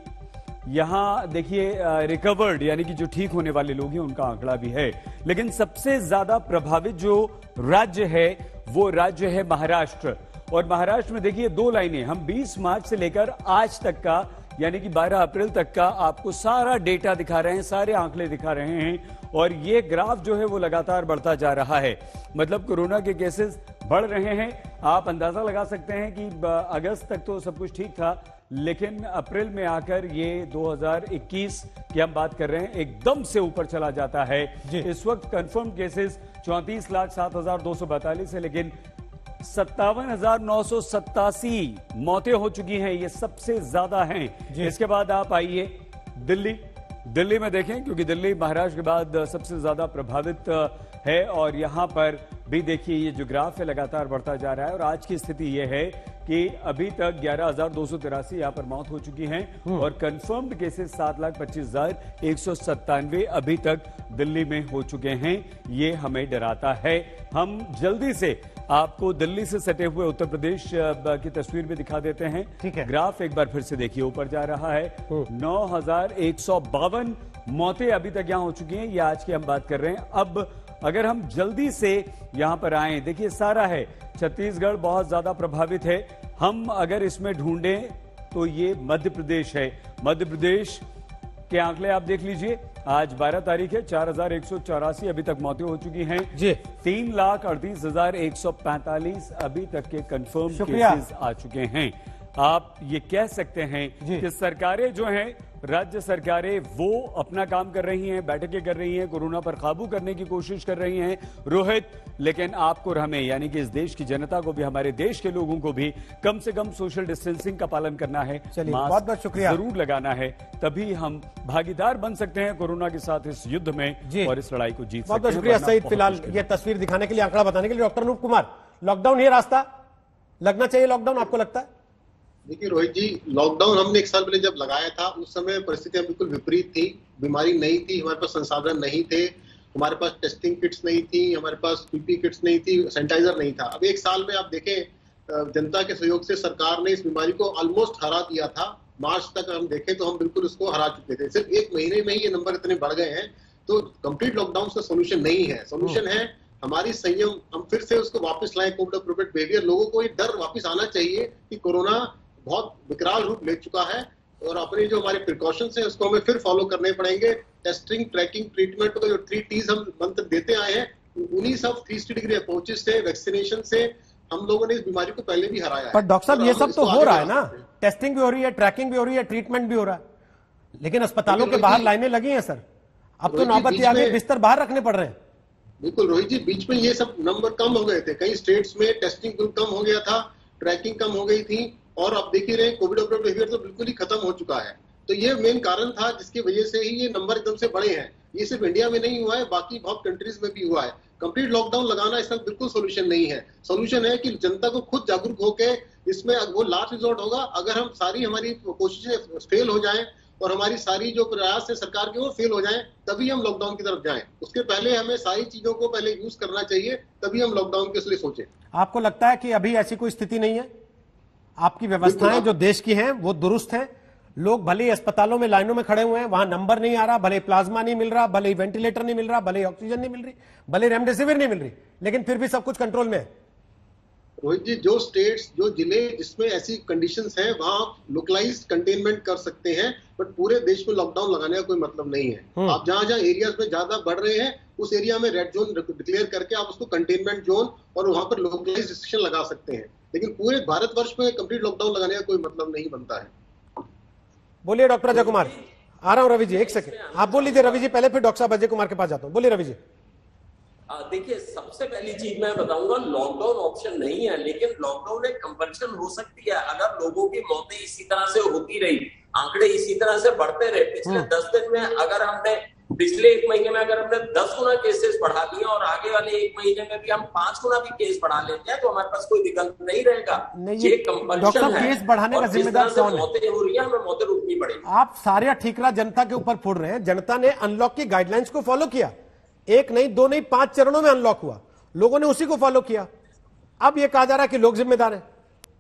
यहां देखिए रिकवर्ड यानी कि जो ठीक होने वाले लोग हैं उनका आंकड़ा भी है, लेकिन सबसे ज्यादा प्रभावित जो राज्य है वो राज्य है महाराष्ट्र। और महाराष्ट्र में देखिए दो लाइनें, हम बीस मार्च से लेकर आज तक का यानी कि बारह अप्रैल तक का आपको सारा डेटा दिखा रहे हैं, सारे आंकड़े दिखा रहे हैं, और ये ग्राफ जो है वो लगातार बढ़ता जा रहा है। मतलब कोरोना के केसेस बढ़ रहे हैं। आप अंदाजा लगा सकते हैं कि अगस्त तक तो सब कुछ ठीक था, लेकिन अप्रैल में आकर ये दो हज़ार इक्कीस की हम बात कर रहे हैं एकदम से ऊपर चला जाता है। इस वक्त कंफर्म केसेस चौंतीस लाख सात हजार दो सौ बैतालीस है, लेकिन सत्तावन हजार नौ सौ सत्तासी मौतें हो चुकी हैं, ये सबसे ज्यादा हैं। इसके बाद आप आइए दिल्ली। दिल्ली में देखें, क्योंकि दिल्ली महाराष्ट्र के बाद सबसे ज्यादा प्रभावित है, और यहां पर भी देखिए ये जो ग्राफ है लगातार बढ़ता जा रहा है। और आज की स्थिति यह है कि अभी तक ग्यारह हजार दो सौ तिरासी यहां पर मौत हो चुकी हैं, और कंफर्म्ड केसेस सात लाख पच्चीस हजार एक सौ सत्तानवे अभी तक दिल्ली में हो चुके हैं। ये हमें डराता है। हम जल्दी से आपको दिल्ली से सटे हुए उत्तर प्रदेश की तस्वीर भी दिखा देते हैं। ठीक है, ग्राफ एक बार फिर से देखिए ऊपर जा रहा है। नौ हजार एक सौ बावन मौतें अभी तक यहां हो चुकी हैं, ये आज की हम बात कर रहे हैं। अब अगर हम जल्दी से यहां पर आए, देखिए सारा है, छत्तीसगढ़ बहुत ज्यादा प्रभावित है। हम अगर इसमें ढूंढें तो ये मध्य प्रदेश है। मध्य प्रदेश के आंकड़े आप देख लीजिए, आज बारह तारीख है, चार हजार एक सौ चौरासी अभी तक मौतें हो चुकी हैं जी। तीन लाख अड़तीस हजार एक सौ पैंतालीस अभी तक के कंफर्म केसेस आ चुके हैं। आप ये कह सकते हैं कि सरकारें जो हैं, राज्य सरकारें वो अपना काम कर रही हैं, बैठकें कर रही हैं, कोरोना पर काबू करने की कोशिश कर रही हैं रोहित, लेकिन आपको और हमें यानी कि इस देश की जनता को भी, हमारे देश के लोगों को भी कम से कम सोशल डिस्टेंसिंग का पालन करना है। चलिए, बहुत बहुत शुक्रिया, जरूर लगाना है, तभी हम भागीदार बन सकते हैं कोरोना के साथ इस युद्ध में और इस लड़ाई को जीत सकते हैं। बहुत बहुत शुक्रिया सईद, फिलहाल ये तस्वीर दिखाने के लिए, आंकड़ा बताने के लिए। डॉक्टर अनूप कुमार, लॉकडाउन ये रास्ता लगना चाहिए, लॉकडाउन आपको लगता है? देखिए रोहित जी, लॉकडाउन हमने एक साल पहले जब लगाया था उस समय परिस्थितियां बिल्कुल विपरीत थी। बीमारी नहीं थी, हमारे पास संसाधन नहीं थे, हमारे पास टेस्टिंग किट्स नहीं थी, हमारे पास पीपी किट्स नहीं थी, सैनिटाइजर नहीं था। अब एक साल में आप देखें जनता के सहयोग से सरकार ने इस बीमारी को ऑलमोस्ट हरा दिया था। मार्च तक हम देखें तो हम बिल्कुल उसको हरा चुके थे। सिर्फ एक महीने में ही ये नंबर इतने बढ़ गए हैं, तो कंप्लीट लॉकडाउन का सोल्यूशन नहीं है। सोल्यूशन है हमारी संयम, हम फिर से उसको वापस लाएं, कोविड अप्रोप्रिएट बिहेवियर। लोगों को ये डर वापस आना चाहिए कि कोरोना बहुत विकराल रूप ले चुका है, और अपने जो हमारे प्रिकॉशंस हैं उसको हमें फिर फॉलो करने पड़ेंगे। टेस्टिंग, ट्रैकिंग, ट्रीटमेंट का जो थ्री टीज हम मंत्र देते आए हैं, उन्हीं सब थ्री सिक्सटी डिग्री अप्रोचेस से, वैक्सीनेशन से हम लोगों ने इस बीमारी को पहले भी हराया है। पर डॉक्टर साहब ये सब तो हो रहा है ना, टेस्टिंग भी हो रही है, ट्रैकिंग भी हो रही है, ट्रीटमेंट भी हो रहा है, लेकिन अस्पतालों के बाहर लाइनें लगी हैं सर। अब तो नौबत आ गई, बिस्तर बाहर रखने पड़ रहे हैं। बिल्कुल रोहित जी, बीच में ये सब नंबर कम हो गए थे, कई स्टेट्स में टेस्टिंग कम हो गया था, ट्रैकिंग कम हो गई थी, और आप देख ही रहे कोविड अप्रोप्रिएट बिहेवियर तो बिल्कुल ही खत्म हो चुका है। तो ये मेन कारण था जिसकी वजह से ही ये नंबर एकदम से बढ़े हैं। ये सिर्फ इंडिया में नहीं हुआ है, बाकी बहुत कंट्रीज में भी हुआ है। कंप्लीट लॉकडाउन लगाना इसका बिल्कुल सोल्यूशन नहीं है। सोल्यूशन है कि जनता को खुद जागरूक होकर, इसमें वो लास्ट रिजॉर्ट होगा अगर हम सारी हमारी कोशिशें फेल हो जाएं और हमारी सारी जो प्रयास है सरकार के वो फेल हो जाएं, तभी हम लॉकडाउन की तरफ जाएं। उसके पहले हमें सारी चीजों को पहले यूज करना चाहिए, तभी हम लॉकडाउन के लिए सोचें। आपको लगता है कि अभी ऐसी कोई स्थिति नहीं है? आपकी व्यवस्थाएं जो देश की हैं वो दुरुस्त हैं, लोग भले ही अस्पतालों में लाइनों में खड़े हुए हैं, वहां नंबर नहीं आ रहा, भले प्लाज्मा नहीं मिल रहा, भले वेंटिलेटर नहीं मिल रहा, भले ऑक्सीजन नहीं मिल रही, भले रेमडेसिविर नहीं मिल रही, लेकिन फिर भी सब कुछ कंट्रोल में है। रोहित जी, जो स्टेट्स, जो जिले जिसमें ऐसी कंडीशंस हैं वहां आप लोकलाइज्ड कंटेनमेंट कर सकते हैं, बट पूरे देश में लॉकडाउन लगाने का कोई मतलब नहीं है। आप जहां जहां एरियाज में ज्यादा बढ़ रहे हैं उस एरिया में रेड जोन डिक्लेयर करके आप उसको कंटेनमेंट जोन और वहां पर लोकलाइज्ड रिस्ट्रिक्शन लगा सकते हैं, लेकिन पूरे भारतवर्ष में कंप्लीट लॉकडाउन लगाने का कोई मतलब नहीं बनता है। बोलिए डॉक्टर अजय कुमार। आ रहा हूं रवि जी, एक सेकंड आप बोल लीजिए रवि जी पहले, फिर डॉक्टर साहब अजय कुमार के पास जाता हूं। बोलिए रवि जी। देखिए, सबसे पहली चीज मैं बताऊंगा, लॉकडाउन ऑप्शन नहीं है, लेकिन लॉकडाउन एक कंपल्शन हो सकती है। अगर लोगों की मौतें इसी तरह से होती रही, आंकड़े इसी तरह से बढ़ते रहे, पिछले दस दिन में अगर हमने पिछले एक महीने में अगर हमने दस गुना केसेस बढ़ा दिए और आगे वाले एक महीने में भी हम पांच गुना भी केस बढ़ा लेते हैं तो हमारे पास कोई विकल्प नहीं रहेगा। ये कंपल्शन है। केस बढ़ाने का जिम्मेदार कौन है? मौतें हो रही है, हमें मौतें रोकनी पड़ेगी। आप सारे ठीकरा जनता के ऊपर फोड़ रहे हैं। जनता ने अनलॉक की गाइडलाइंस को फॉलो किया, एक नहीं दो नहीं पांच चरणों में अनलॉक हुआ, लोगों ने उसी को फॉलो किया। अब यह कहा जा रहा है कि लोग जिम्मेदार हैं।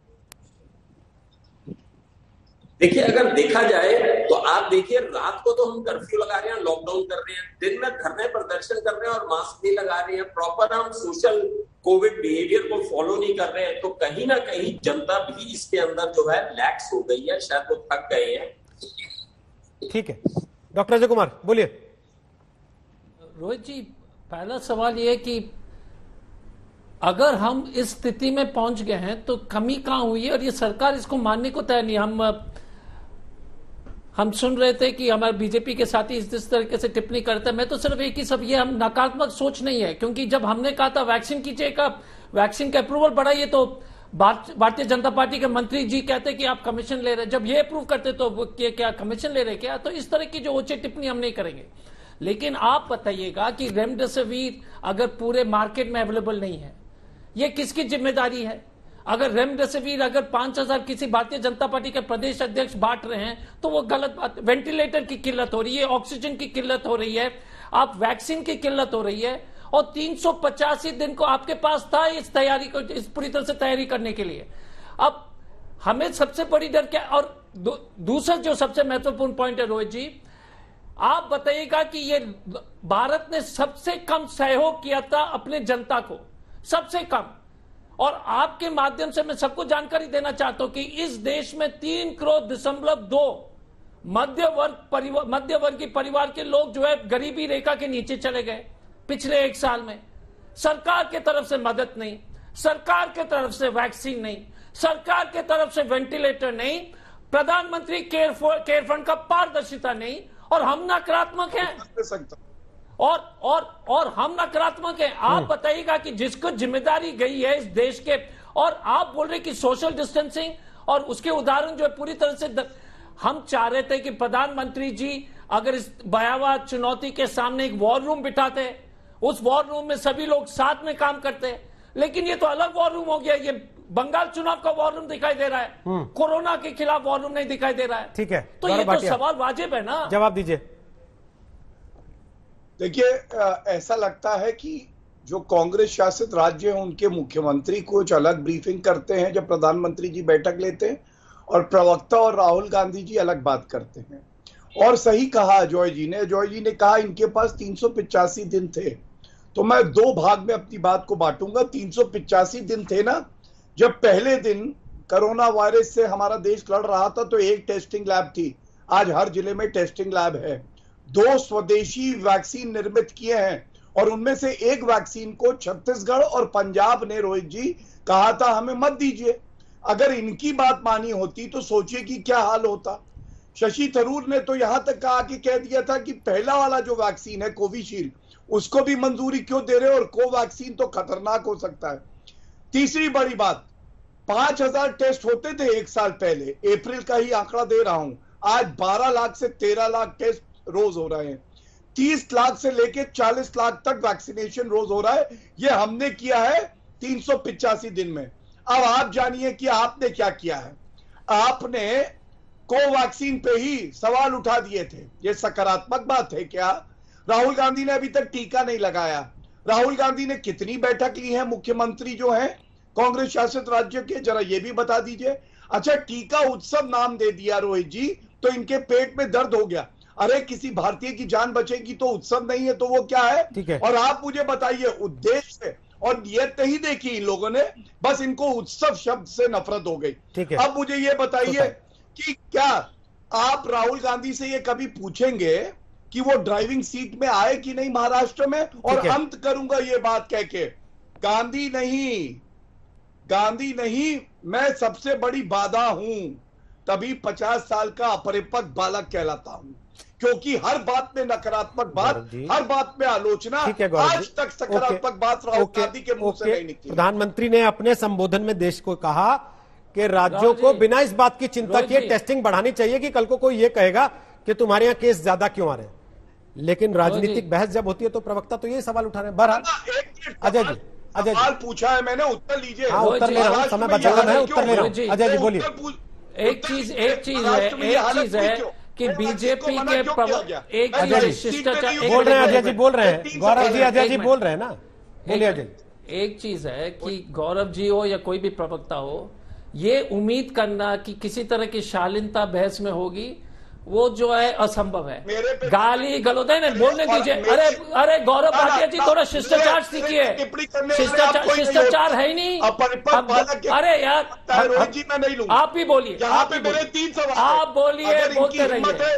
देखिए, अगर देखा जाए तो आप देखिए, रात को तो हम कर्फ्यू लगा रहे हैं, लॉकडाउन कर रहे हैं, दिन में धरने प्रदर्शन कर रहे हैं और मास्क भी लगा रहे हैं, प्रॉपर हम सोशल कोविड बिहेवियर को फॉलो नहीं कर रहे हैं, तो कहीं ना कहीं जनता भी इसके अंदर जो है लैक्स हो गई है, शायद वो थक गए हैं। ठीक है, डॉक्टर अजय कुमार बोलिए। रोहित जी, पहला सवाल यह है कि अगर हम इस स्थिति में पहुंच गए हैं तो कमी कहां हुई है, और ये सरकार इसको मानने को तैयार नहीं। हम हम सुन रहे थे कि हमारे बीजेपी के साथी इस, इस तरीके से टिप्पणी करते हैं। मैं तो सिर्फ एक ही सब ये हम नकारात्मक सोच नहीं है, क्योंकि जब हमने कहा था वैक्सीन कीजिएगा, वैक्सीन का अप्रूवल बढ़ाइए, तो भारतीय जनता पार्टी के मंत्री जी कहते कि आप कमीशन ले रहे हैं। जब ये अप्रूव करते तो क्या कमीशन ले रहे क्या? तो इस तरह की जो ऊंची टिप्पणी हम नहीं करेंगे। लेकिन आप बताइएगा कि रेमडेसिविर अगर पूरे मार्केट में अवेलेबल नहीं है, ये किसकी जिम्मेदारी है? अगर रेमडेसिविर अगर पांच हजार किसी भारतीय जनता पार्टी के प्रदेश अध्यक्ष बांट रहे हैं तो वो गलत बात। वेंटिलेटर की किल्लत हो रही है, ऑक्सीजन की किल्लत हो रही है, आप वैक्सीन की किल्लत हो रही है, और तीन सौ पचासी दिन को आपके पास था इस तैयारी को, इस पूरी तरह से तैयारी करने के लिए। अब हमें सबसे बड़ी डर क्या, और दूसरा जो सबसे महत्वपूर्ण पॉइंट है रोहित जी, आप बताइएगा कि ये भारत ने सबसे कम सहयोग किया था अपने जनता को, सबसे कम। और आपके माध्यम से मैं सबको जानकारी देना चाहता हूं कि इस देश में तीन करोड़ दशमलव दो मध्य वर्ग परिवार मध्य वर्गीय परिवार के लोग जो है गरीबी रेखा के नीचे चले गए पिछले एक साल में। सरकार के तरफ से मदद नहीं, सरकार के तरफ से वैक्सीन नहीं, सरकार के तरफ से वेंटिलेटर नहीं, प्रधानमंत्री केयर केयर फंड का पारदर्शिता नहीं, और हम नकारात्मक हैं। और और और हम नकारात्मक हैं। आप बताइएगा कि जिसको जिम्मेदारी गई है इस देश के, और आप बोल रहे कि सोशल डिस्टेंसिंग, और उसके उदाहरण जो है पूरी तरह से द... हम चाह रहे थे कि प्रधानमंत्री जी अगर इस भयावह चुनौती के सामने एक वॉर रूम बिठाते, उस वॉर रूम में सभी लोग साथ में काम करते, लेकिन ये तो अलग वॉर रूम हो गया। ये बंगाल चुनाव का वॉर रूम दिखाई दे रहा है, कोरोना के खिलाफ वॉर रूम नहीं दिखाई दे रहा है। ठीक है, तो ये तो सवाल वाजिब है ना, जवाब दीजिए। देखिए, ऐसा लगता है कि जो कांग्रेस शासित राज्य हैं उनके मुख्यमंत्री कुछ अलग ब्रीफिंग करते हैं जब प्रधानमंत्री जी बैठक लेते हैं, और प्रवक्ता और राहुल गांधी जी अलग बात करते हैं। और सही कहा जॉय जी ने, जॉय जी ने कहा इनके पास तीन सौ पिचासी दिन थे, तो मैं दो भाग में अपनी बात को बांटूंगा। तीन सौ पिचासी दिन थे ना, जब पहले दिन कोरोना वायरस से हमारा देश लड़ रहा था तो एक टेस्टिंग लैब थी, आज हर जिले में टेस्टिंग लैब है। दो स्वदेशी वैक्सीन निर्मित किए हैं, और उनमें से एक वैक्सीन को छत्तीसगढ़ और पंजाब ने, रोहित जी, कहा था हमें मत दीजिए। अगर इनकी बात मानी होती तो सोचिए कि क्या हाल होता। शशि थरूर ने तो यहां तक कहा कि कह दिया था कि पहला वाला जो वैक्सीन है कोविशील्ड, उसको भी मंजूरी क्यों दे रहे हो, और कोवैक्सीन तो खतरनाक हो सकता है। तीसरी बड़ी बात, पांच हजार टेस्ट होते थे एक साल पहले, अप्रैल का ही आंकड़ा दे रहा हूं, आज बारह लाख से तेरह लाख टेस्ट रोज हो रहे हैं। तीस लाख से लेकर चालीस लाख तक वैक्सीनेशन रोज हो रहा है। यह हमने किया है तीन सौ पिचासी दिन में। अब आप जानिए कि आपने क्या किया है। आपने कोवैक्सीन पे ही सवाल उठा दिए थे, यह सकारात्मक बात है क्या? राहुल गांधी ने अभी तक टीका नहीं लगाया। राहुल गांधी ने कितनी बैठक ली है मुख्यमंत्री जो है कांग्रेस शासित राज्य के, जरा ये भी बता दीजिए। अच्छा, टीका उत्सव नाम दे दिया रोहित जी, तो इनके पेट में दर्द हो गया। अरे किसी भारतीय की जान बचेगी तो उत्सव नहीं है तो वो क्या है? ठीक है। और आप मुझे बताइए, उद्देश्य और नियत नहीं देखी इन लोगों ने बस इनको उत्सव शब्द से नफरत हो गई। ठीक है। अब मुझे ये बताइए कि क्या आप राहुल गांधी से ये कभी पूछेंगे कि वो ड्राइविंग सीट में आए कि नहीं महाराष्ट्र में? और अंत करूंगा ये बात कह के, गांधी नहीं, गांधी नहीं, मैं सबसे बड़ी बाधा हूं, तभी पचास साल का अपरिपक्व बालक कहलाता हूं, क्योंकि हर बात में नकारात्मक बात, हर बात में आलोचना, आज तक सकारात्मक बात राहुल गांधी के मुंह से नहीं निकली। प्रधानमंत्री ने अपने संबोधन में देश को कहा कि राज्यों को बिना इस बात की चिंता किए टेस्टिंग बढ़ानी चाहिए कि कल को कोई ये कहेगा कि तुम्हारे यहाँ केस ज्यादा क्यों आ रहे हैं। लेकिन राजनीतिक बहस जब होती है तो प्रवक्ता तो ये सवाल उठा रहे हैं। बहरहाल अजय जी, अजय सवाल पूछा है मैंने, उत्तर लीजिए। हाँ, उत्तर ले रहा हूँ, समय बचा हुआ है, उत्तर ले रहा हूँ। अजय जी बोलिए। एक चीज एक चीज है एक चीज है कि बीजेपी के एक शिष्टाचार बोल रहे हैं, अजय जी बोल रहे हैं, गौरव जी अजय जी बोल रहे हैं ना, बोलिए अजय। एक चीज है कि गौरव जी हो या कोई भी प्रवक्ता हो, ये उम्मीद करना कि किसी तरह की शालीनता बहस में होगी, वो जो है असंभव है। गाली गलौदे ने बोलने दीजिए। अरे अरे गौरव भाटिया जी थोड़ा शिष्टाचार सीखिए, शिष्टाचार शिष्टाचार है ही नहीं। अरे यार आप ही बोलिए, आप ही बोलिए, तीन सवाल आप बोलिए, बोलते रहिए।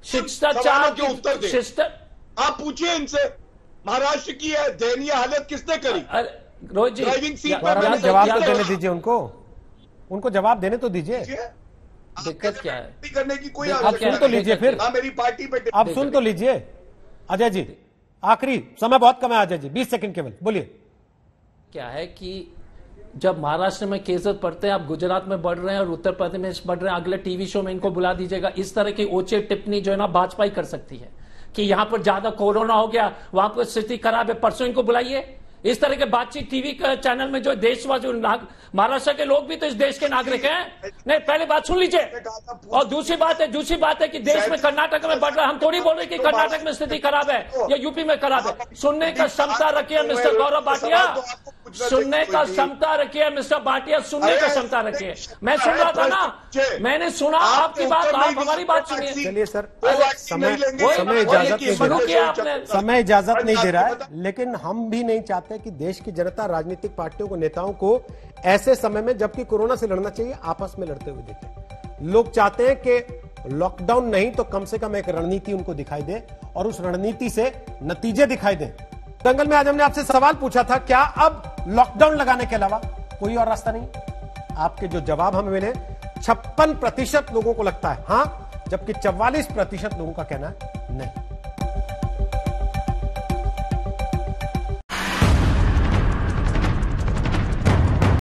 शिष्टाचार शिष्टा आप पूछिए इनसे, महाराष्ट्र की है दयनीय हालत किसने करी? रोहित जी ड्राइविंग सीट पर जवाब तो देने दीजिए उनको, उनको जवाब देने तो दीजिए। दिक्कत क्या है करने की कोई आप सुन तो लीजिए, फिर मेरी पार्टी पे आप सुन तो लीजिए। अजय जी आखिरी समय बहुत कम है, अजय जी बीस सेकंड केवल, बोलिए। क्या है कि जब महाराष्ट्र में केसेस बढ़ते हैं, आप गुजरात में बढ़ रहे हैं और उत्तर प्रदेश में बढ़ रहे हैं, अगले टीवी शो में इनको बुला दीजिएगा। इस तरह की ओचे टिप्पणी जो है ना भाजपा ही कर सकती है कि यहां पर ज्यादा कोरोना हो गया, वहां पर स्थिति खराब है, परसों इनको बुलाइए। इस तरह के बातचीत टीवी चैनल में जो देशवासी महाराष्ट्र के लोग भी तो इस देश के नागरिक हैं। नहीं, पहले बात सुन लीजिए। और दूसरी बात है दूसरी बात है कि देश में कर्नाटक में बढ़ रहा है, हम थोड़ी बोल रहे कि कर्नाटक में स्थिति खराब है या यूपी में खराब है। सुनने का क्षमता रखिए मिस्टर गौरव भाटिया, सुनने का क्षमता रखिए मिस्टर भाटिया, सुनने का क्षमता रखिए। मैं सुन रहा था ना, मैंने सुना आपकी बात, आप हमारी बात सुनिए। चलिए सर, समय समय इजाजत नहीं दे रहा, समय इजाजत नहीं दे रहा है, लेकिन हम भी नहीं चाहते कि देश की जनता राजनीतिक पार्टियों को, नेताओं को ऐसे समय में जबकि कोरोना से लड़ना चाहिए, आपस में लड़ते हुए देखें। लोग चाहते हैं कि लॉकडाउन नहीं तो कम से कम एक रणनीति उनको दिखाई दे और उस रणनीति से नतीजे दिखाई दें। दंगल में आज हमने आपसे सवाल पूछा था, क्या अब लॉकडाउन लगाने के अलावा कोई और रास्ता नहीं? आपके जो जवाब हमें मिले, छप्पन प्रतिशत लोगों को लगता है हाँ, जबकि चौवालीस प्रतिशत लोगों का कहना है नहीं।